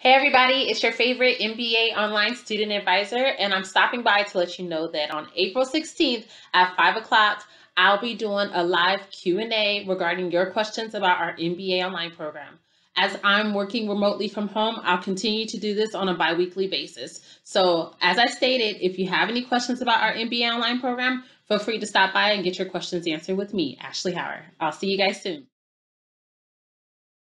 Hey everybody, it's your favorite MBA online student advisor, and I'm stopping by to let you know that on April 16th at 5 o'clock, I'll be doing a live Q&A regarding your questions about our MBA online program. As I'm working remotely from home, I'll continue to do this on a bi-weekly basis. So as I stated, if you have any questions about our MBA online program, feel free to stop by and get your questions answered with me, Ashley Howard. I'll see you guys soon.